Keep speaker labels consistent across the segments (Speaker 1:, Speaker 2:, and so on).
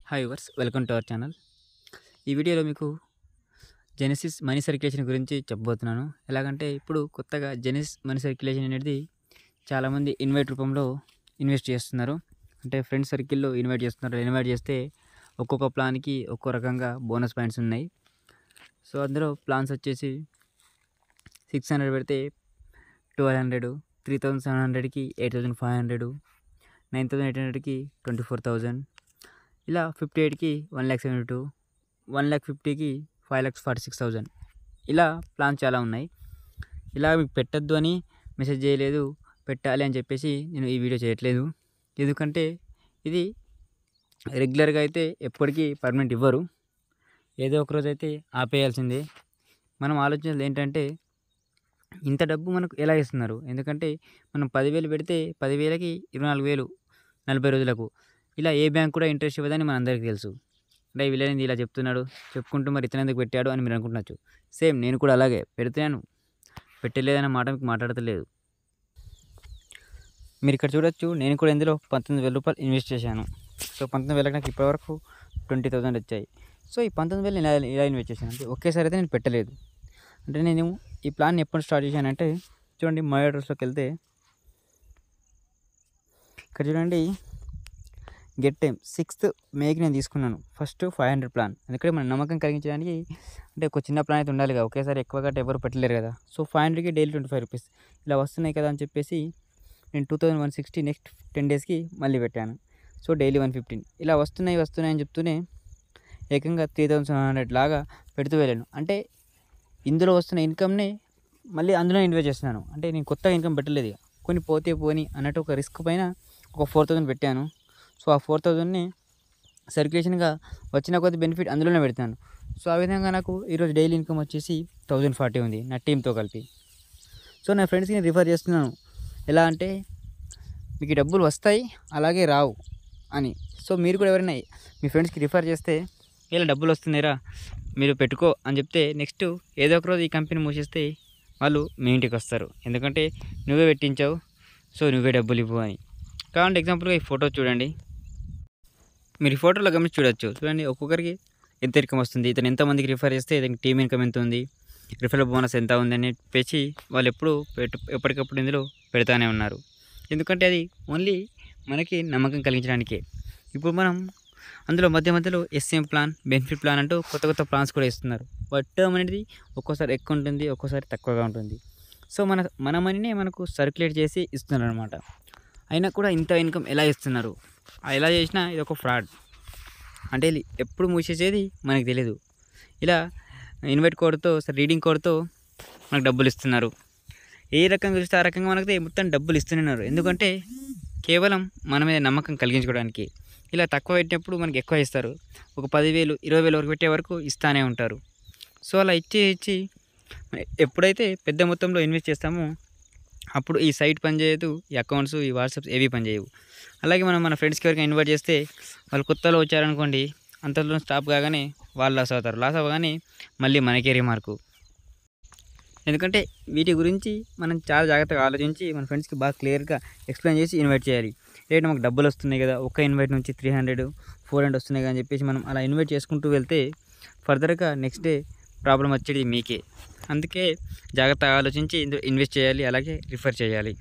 Speaker 1: Hi viewers welcome to our channel. ఈ వీడియోలో మీకు జెనెసిస్ మనీ సర్క్యులేషన్ గురించి చెప్పబోతున్నాను. ఎలాగంటే ఇప్పుడు కొత్తగా జెనెసిస్ మనీ సర్క్యులేషన్ అనేది చాలామంది ఇన్వైట్ రూపంలో ఇన్వెస్ట్ చేస్తున్నారు. అంటే ఫ్రెండ్స్ సర్కిల్లో ఇన్వైట్ చేస్తున్నారు. ఇన్వైట్ చేస్తే ఒక్కొక్క ప్లాన్కి ఒక్కో రకంగా బోనస్ పాయింట్స్ ఉన్నాయి. సో అందులో ప్లాన్స్ వచ్చేసి 600 పెడితే 1200, 3700కి 8500, 9800కి 24000, ఇలా 58కి 1,72,000, 1,50,000కి 5,46,000. ఇలా ప్లాన్స్ చాలా ఉన్నాయి. ఇలా మీకు పెట్టద్దు అని మెసేజ్ చేయలేదు, పెట్టాలి అని చెప్పేసి నేను ఈ వీడియో చేయట్లేదు. ఎందుకంటే ఇది రెగ్యులర్గా అయితే ఎప్పటికీ పర్మనెంట్ ఇవ్వరు, ఏదో ఒక రోజు అయితే ఆపేయాల్సిందే. మనం ఆలోచించేది ఏంటంటే ఇంత డబ్బు మనకు ఎలా ఇస్తున్నారు. ఎందుకంటే మనం 10,000 పెడితే 10,000కి 24,000 40 రోజులకు. ఇలా ఏ బ్యాంక్ కూడా ఇంట్రెస్ట్ ఇవ్వదని మనందరికీ తెలుసు. అంటే వీళ్ళని ఇలా చెప్తున్నాడు, చెప్పుకుంటూ మరి ఇతను ఎందుకు పెట్టాడు అని మీరు అనుకుంటున్నారు. సేమ్ నేను కూడా అలాగే పెడితేను, పెట్టలేదన్న మాట మీకు మాట్లాడతలేదు. మీరు ఇక్కడ చూడొచ్చు, నేను కూడా ఇందులో 19,000 రూపాయలు ఇన్వెస్ట్ చేశాను. సో 19,000కి నాకు ఇప్పటివరకు 20,000 వచ్చాయి. సో ఈ 19,000 ఇలా ఇన్వెస్ట్ చేశాను. అంటే ఒకేసారి అయితే నేను పెట్టలేదు. అంటే నేను ఈ ప్లాన్ ఎప్పుడు స్టార్ట్ చేశానంటే చూడండి, మై అడ్రస్లోకి వెళ్తే ఇక్కడ చూడండి, గెట్ టైం 6th మేకి నేను తీసుకున్నాను ఫస్ట్ 500 ప్లాన్. ఎందుకంటే మన నమ్మకం కలిగించడానికి అంటే ఒక చిన్న ప్లాన్ అయితే ఉండాలి కదా, ఒకేసారి ఎక్కువగా ఎవరు పెట్టలేరు కదా. సో 500కి డైలీ 25 రూపీస్ ఇలా వస్తున్నాయి కదా అని చెప్పేసి నేను 2,160 నెక్స్ట్ 10 డేస్కి మళ్ళీ పెట్టాను. సో డైలీ 115 ఇలా వస్తున్నాయి అని చెప్తూనే ఏకంగా 3,700 లాగా పెడుతూ వెళ్ళాను. అంటే ఇందులో వస్తున్న ఇన్కమ్ని మళ్ళీ అందులో ఇన్వెస్ట్ చేస్తున్నాను. అంటే నేను కొత్తగా ఇన్కమ్ పెట్టలేదు, కొన్ని పోతే పోని అన్నట్టు ఒక రిస్క్ పైన ఒక 4,000 పెట్టాను. సో ఆ 4,000ని సర్క్యులేషన్గా వచ్చిన కొద్ది బెనిఫిట్ అందులోనే పెడతాను. సో ఆ విధంగా నాకు ఈరోజు డైలీ ఇన్కమ్ వచ్చేసి 1,040 ఉంది నా టీంతో కలిపి. సో నా ఫ్రెండ్స్కి నేను రిఫర్ చేస్తున్నాను, ఎలా అంటే మీకు డబ్బులు వస్తాయి అలాగే రావు అని. సో మీరు కూడా ఎవరైనా మీ ఫ్రెండ్స్కి రిఫర్ చేస్తే ఇలా డబ్బులు వస్తున్నాయిరా మీరు పెట్టుకో అని చెప్తే నెక్స్ట్ ఏదో ఒక రోజు ఈ కంపెనీ మూసేస్తే వాళ్ళు మీ ఇంటికి వస్తారు. ఎందుకంటే నువ్వే పెట్టించావు, సో నువ్వే డబ్బులు ఇవ్వు అని. కావాలంటే ఎగ్జాంపుల్గా ఈ ఫోటో చూడండి, మీరు ఈ ఫోటోలో గమనించి చూడొచ్చు. చూడండి ఒక్కొక్కరికి ఎంత ఇన్కమ్ వస్తుంది, ఇతను ఎంతమందికి రిఫర్ చేస్తే ఇతనికి టీమ్ ఇన్కమ్ ఎంత ఉంది, రిఫరల్ బోనస్ ఎంత ఉంది అని చెప్పేసి వాళ్ళు ఎప్పటికప్పుడు ఇందులో పెడతానే ఉన్నారు. ఎందుకంటే అది ఓన్లీ మనకి నమ్మకం కలిగించడానికే. ఇప్పుడు మనం అందులో మధ్యలో ఎస్ఎం ప్లాన్, బెనిఫిట్ ప్లాన్ అంటూ కొత్త ప్లాన్స్ కూడా ఇస్తున్నారు. బట్ టర్మ్ అనేది ఒక్కోసారి ఎక్కువ ఉంటుంది, ఒక్కోసారి తక్కువగా ఉంటుంది. సో మన మనీనే మనకు సర్క్యులేట్ చేసి ఇస్తున్నారు అనమాట. అయినా కూడా ఇంత ఇన్కమ్ ఎలా ఇస్తున్నారు, ఎలా చేసినా ఇది ఒక ఫ్రాడ్. అంటే ఎప్పుడు మూసేసేది మనకు తెలియదు. ఇలా ఇన్వైట్ కోడ్తో రీడింగ్ కోడ్తో మనకు డబ్బులు ఇస్తున్నారు. ఏ రకంగా చూస్తే ఆ రకంగా మనకి మొత్తం డబ్బులు ఇస్తున్నారు. ఎందుకంటే కేవలం మన మీద నమ్మకం కలిగించుకోవడానికి. ఇలా తక్కువ పెట్టినప్పుడు మనకి ఎక్కువ ఇస్తారు. ఒక 10,000 20,000 వరకు పెట్టే వరకు ఇస్తూనే ఉంటారు. సో అలా ఇచ్చి ఎప్పుడైతే పెద్ద మొత్తంలో ఇన్వెస్ట్ చేస్తామో అప్పుడు ఈ సైట్ పనిచేయదు, ఈ అకౌంట్స్, ఈ వాట్సాప్స్ ఏవి పనిచేయవు. అలాగే మనం మన ఫ్రెండ్స్కి ఎవరికి ఇన్వైట్ చేస్తే వాళ్ళు కొత్తలో వచ్చారనుకోండి, అంతలో స్టాప్ కాగానే వాళ్ళు లాస్ అవుతారు. లాస్ అవ్వగానే మళ్ళీ మనకే రిమార్కు. ఎందుకంటే వీటి గురించి మనం చాలా జాగ్రత్తగా ఆలోచించి మన ఫ్రెండ్స్కి బాగా క్లియర్గా ఎక్స్ప్లెయిన్ చేసి ఇన్వైట్ చేయాలి. లేదంటే మాకు డబ్బులు వస్తున్నాయి కదా, ఒక్క ఇన్వైట్ నుంచి 300 400 వస్తున్నాయి కదా అని చెప్పేసి మనం అలా ఇన్వైట్ చేసుకుంటూ వెళ్తే ఫర్దర్గా నెక్స్ట్ డే ప్రాబ్లం వచ్చేది మీకే. అందుకే జాగ్రత్తగా ఆలోచించి ఇందులో ఇన్వెస్ట్ చేయాలి, అలాగే రిఫర్ చేయాలి.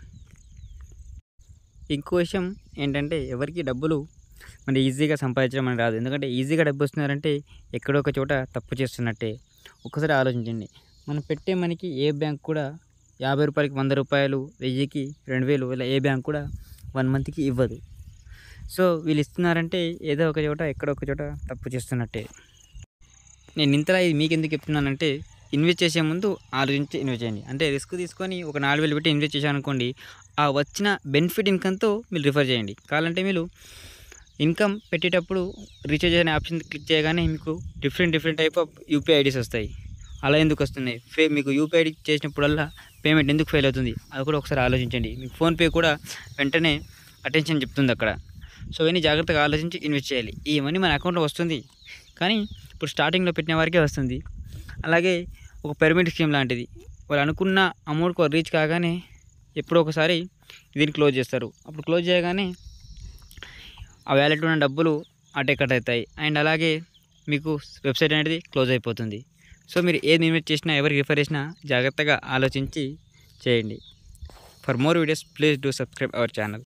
Speaker 1: ఇంకో విషయం ఏంటంటే ఎవరికి డబ్బులు మన ఈజీగా సంపాదించడం అని రాదు. ఎందుకంటే ఈజీగా డబ్బు వస్తున్నారంటే ఎక్కడో ఒక చోట తప్పు చేస్తున్నట్టే. ఒక్కసారి ఆలోచించండి, మనం పెట్టే మనకి ఏ బ్యాంక్ కూడా 50 రూపాయలకి 100 రూపాయలు, 1000కి 2,000 ఇలా ఏ బ్యాంక్ కూడా 1 మంత్కి ఇవ్వదు. సో వీళ్ళు ఇస్తున్నారంటే ఏదో ఒక చోట ఎక్కడో ఒక చోట తప్పు చేస్తున్నట్టే. నేను ఇంతలా ఇది మీకు ఎందుకు చెప్తున్నానంటే ఇన్వెస్ట్ చేసే ముందు ఆలోచించి ఇన్వెస్ట్ చేయండి. అంటే రిస్క్ తీసుకొని ఒక 4,000 పెట్టి ఇన్వెస్ట్ చేశారనుకోండి, ఆ వచ్చిన బెనిఫిట్ ఇన్కమ్తో మీరు రిఫర్ చేయండి. కావాలంటే మీరు ఇన్కమ్ పెట్టేటప్పుడు రీఛార్జ్ అనే ఆప్షన్ క్లిక్ చేయగానే మీకు different type of UPI IDs వస్తాయి. అలా ఎందుకు వస్తున్నాయి, మీకు యూపీఐ ఐడి చేసినప్పుడల్లా పేమెంట్ ఎందుకు ఫెయిల్ అవుతుంది, అది కూడా ఒకసారి ఆలోచించండి. మీకు ఫోన్పే కూడా వెంటనే అటెన్షన్ చెప్తుంది అక్కడ. సో ఇవన్నీ జాగ్రత్తగా ఆలోచించి ఇన్వెస్ట్ చేయాలి. ఈ మనీ మన అకౌంట్లో వస్తుంది, కానీ ఇప్పుడు స్టార్టింగ్లో పెట్టిన వారికే వస్తుంది. అలాగే ఒక పిరమిడ్ స్కీమ్ లాంటిది, వాళ్ళు అనుకున్న అమౌంట్కి రీచ్ కాగానే ఎప్పుడో ఒకసారి దీన్ని క్లోజ్ చేస్తారు. అప్పుడు క్లోజ్ చేయగానే ఆ వ్యాలెట్లో ఉన్న డబ్బులు అటే కట్ అవుతాయి అండ్ అలాగే మీకు వెబ్సైట్ అనేది క్లోజ్ అయిపోతుంది. సో మీరు ఏది ఇన్వెస్ట్ చేసినా ఎవరికి రిఫర్ చేసినా జాగ్రత్తగా ఆలోచించి చేయండి. For more videos please do subscribe our channel.